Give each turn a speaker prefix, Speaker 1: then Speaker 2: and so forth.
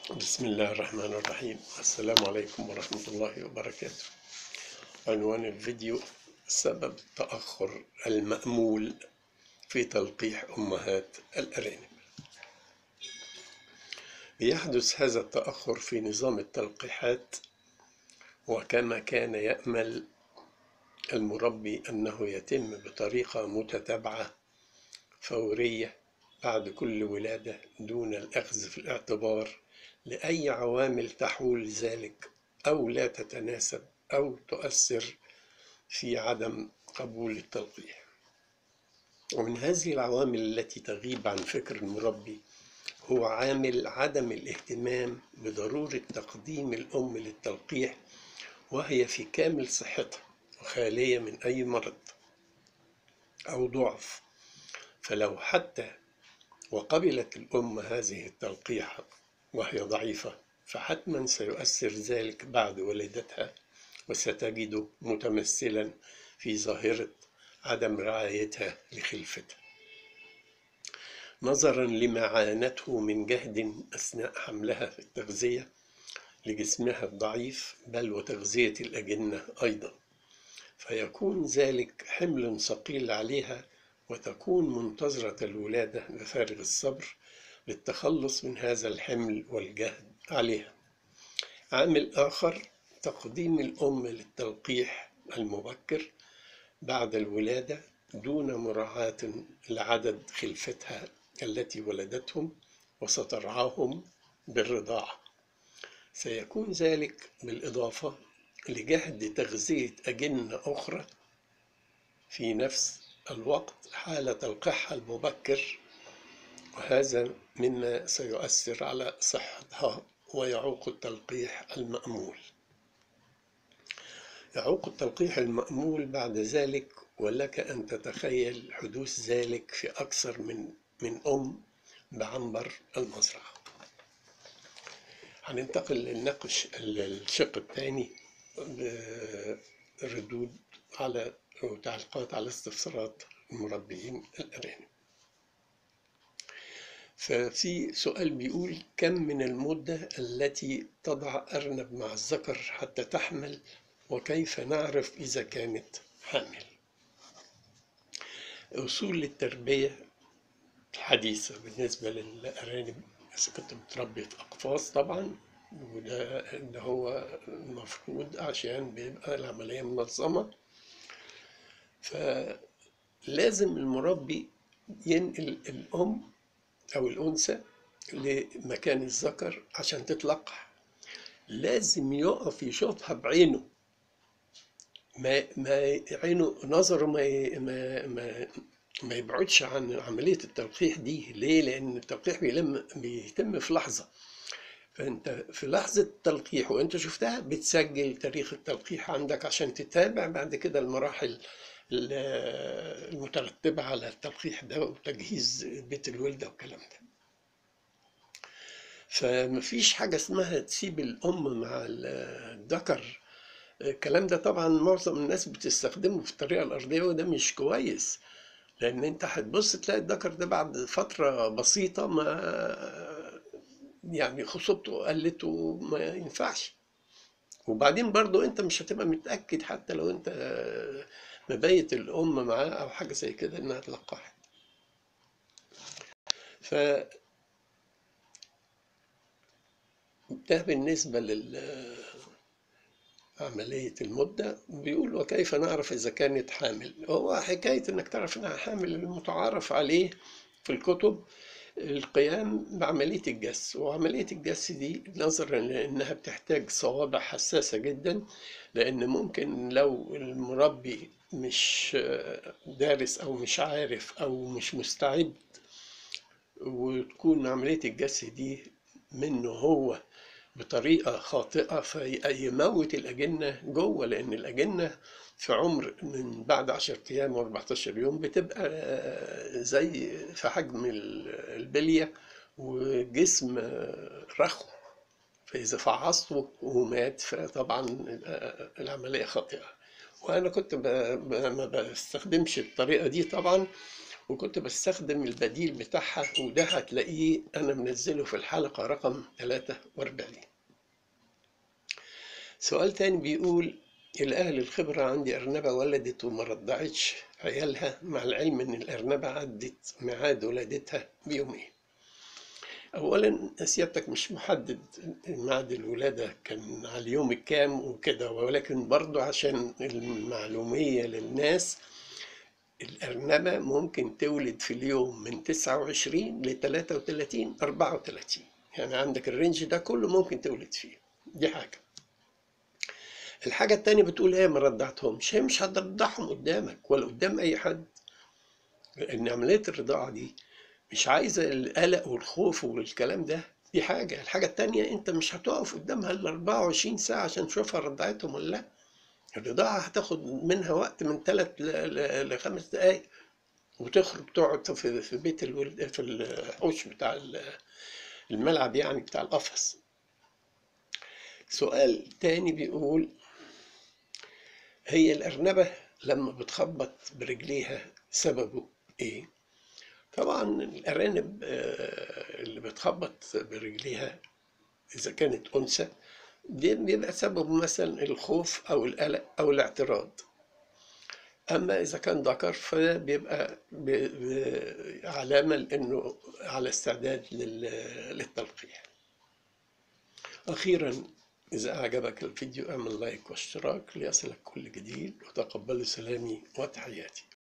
Speaker 1: بسم الله الرحمن الرحيم. السلام عليكم ورحمة الله وبركاته. عنوان الفيديو: سبب تأخر المأمول في تلقيح أمهات الأرانب. يحدث هذا التأخر في نظام التلقيحات، وكما كان يأمل المربي أنه يتم بطريقة متتابعة فورية بعد كل ولادة دون الأخذ في الاعتبار لأي عوامل تحول ذلك أو لا تتناسب أو تؤثر في عدم قبول التلقيح. ومن هذه العوامل التي تغيب عن فكر المربي هو عامل عدم الاهتمام بضرورة تقديم الأم للتلقيح وهي في كامل صحتها وخالية من أي مرض أو ضعف. فلو حتى وقبلت الأم هذه التلقيحة وهي ضعيفة، فحتما سيؤثر ذلك بعد ولادتها، وستجد متمثلا في ظاهرة عدم رعايتها لخلفتها، نظرا لما عانته من جهد أثناء حملها في التغذية لجسمها الضعيف، بل وتغذية الأجنة أيضا، فيكون ذلك حمل ثقيل عليها، وتكون منتظرة الولادة بفارغ الصبر للتخلص من هذا الحمل والجهد عليها. عامل آخر: تقديم الأم للتلقيح المبكر بعد الولادة دون مراعاة لعدد خلفتها التي ولدتهم وسترعاهم بالرضاعة. سيكون ذلك بالإضافة لجهد تغذية أجنة أخرى في نفس الوقت حال تلقيحها المبكر، وهذا مما سيؤثر على صحتها ويعوق التلقيح المأمول. يعوق التلقيح المأمول بعد ذلك، ولك أن تتخيل حدوث ذلك في أكثر من أم بعنبر المزرعة. هننتقل للنقش الشق الثاني بردود على وتعليقات على استفسارات المربيين الأرانب. ففي سؤال بيقول: كم من المدة التي تضع أرنب مع الذكر حتى تحمل، وكيف نعرف إذا كانت حامل؟ أصول التربية الحديثة بالنسبة للأرانب، إذا كنت بتربي أقفاص طبعا، وده هو المفروض عشان بيبقى العملية منظمة، فلازم المربي ينقل الأم أو الأنثى لمكان الذكر عشان تتلقح. لازم يقف يشوفها بعينه، ما عينه نظره ما يبعدش عن عملية التلقيح دي. ليه؟ لأن التلقيح بيتم في لحظة، فأنت في لحظة التلقيح وأنت شفتها بتسجل تاريخ التلقيح عندك عشان تتابع بعد كده المراحل المترتبة على التلقيح ده وتجهيز بيت الولدة والكلام ده. فمفيش حاجة اسمها تسيب الأم مع الذكر. الكلام ده طبعا معظم الناس بتستخدمه في الطريقة الأرضية، وده مش كويس، لأن أنت هتبص تلاقي الذكر ده بعد فترة بسيطة ما يعني خصوبته قلت وما ينفعش. وبعدين برضو أنت مش هتبقى متأكد حتى لو أنت مبيت الأم معاه أو حاجة زي كده إنها تلقحت. فده بالنسبة عملية المدة. بيقول: وكيف نعرف إذا كانت حامل؟ هو حكاية إنك تعرف إنها حامل المتعارف عليه في الكتب القيام بعملية الجس، وعملية الجس دي نظرا لأنها بتحتاج صوابع حساسة جدا، لأن ممكن لو المربي مش دارس أو مش عارف أو مش مستعد، وتكون عملية الجس دي منه هو بطريقة خاطئة فيموت الأجنة جوه، لأن الأجنة في عمر من بعد 10 أيام و 14 يوم بتبقى زي في حجم البلية وجسم رخو، فإذا فعصته ومات فطبعا العملية خاطئة. وأنا كنت ما بستخدمش الطريقة دي طبعا، وكنت بستخدم البديل بتاعها، وده هتلاقيه أنا منزله في الحلقة رقم 43. سؤال تاني بيقول: الأهل الخبرة عندي أرنبة ولدت وما رضعتش عيالها، مع العلم إن الأرنبة عدت ميعاد ولادتها بيومين. أولا سيادتك مش محدد ميعاد الولادة كان على اليوم الكام وكده، ولكن برضو عشان المعلومية للناس، الأرنبة ممكن تولد في اليوم من 29 ل 33 34، يعني عندك الرينج ده كله ممكن تولد فيه. دي حاجة. الحاجة التانية بتقول ايه ما رضعتهمش، هي مش هترضعهم قدامك ولا قدام أي حد، لأن عملية الرضاعة دي مش عايزة القلق والخوف والكلام ده. دي حاجة. الحاجة التانية انت مش هتقف قدامها ال 24 ساعة عشان تشوفها رضعتهم ولا لا. الرضاعة هتاخد منها وقت من 3 ل5 دقايق، وتخرج تقعد في بيت الولد في الحوش بتاع الملعب، يعني بتاع القفص. سؤال تاني بيقول: هي الأرنبة لما بتخبط برجليها سببه إيه؟ طبعا الأرانب اللي بتخبط برجليها إذا كانت أنثى دي بيبقى سببه مثلا الخوف أو القلق أو الاعتراض. أما إذا كان ذكر فده بيبقى علامة لأنه على استعداد للتلقيح. أخيرا، إذا أعجبك الفيديو اعمل لايك واشتراك ليصلك كل جديد، وتقبلوا سلامي وتحياتي.